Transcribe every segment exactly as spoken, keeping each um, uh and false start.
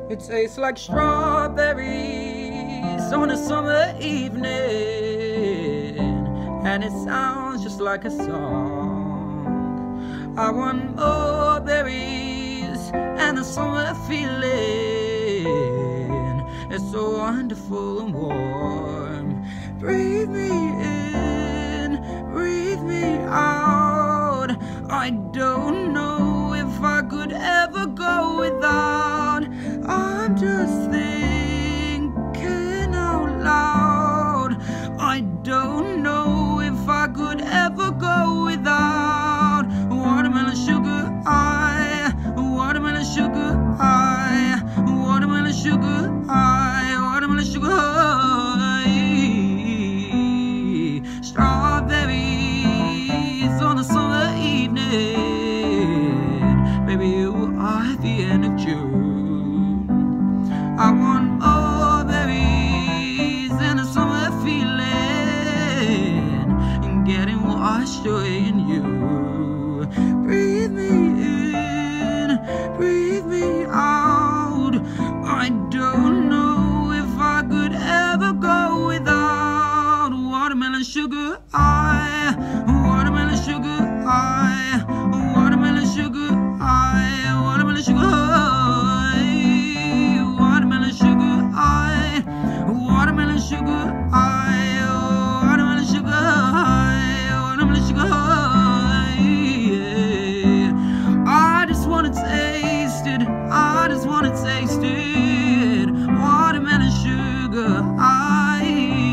It tastes like strawberries on a summer evening, and it sounds just like a song. I want more berries and the summer feeling. It's so wonderful and warm. Breathe me in, breathe me out. I don't know if I could ever go without. I'm just thinking out loud. I don't know if I could ever go without watermelon sugar high, watermelon sugar high, watermelon sugar high, watermelon sugar high. Strawberries on a summer evening, baby, you are at the end of June. I want more berries and a summer feeling, and getting washed away in you. Breathe me in, breathe me out. I don't know if I could ever go without watermelon sugar high, watermelon sugar high, watermelon sugar high, watermelon sugar high. Watermelon sugar high, watermelon sugar high, watermelon sugar high. I just wanna taste it, I just wanna taste it. Watermelon sugar high.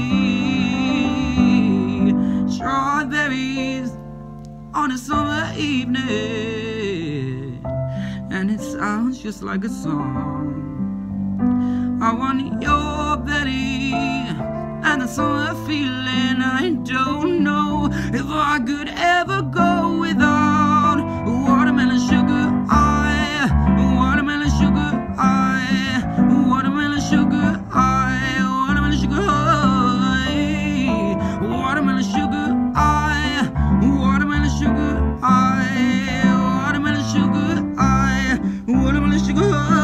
Strawberries on a summer evening, and it sounds just like a song. I want your belly and the summer feeling. I don't know if I could ever go without watermelon sugar high, watermelon sugar high, watermelon sugar high, watermelon sugar high, watermelon sugar high, watermelon sugar high, watermelon sugar high, watermelon sugar high.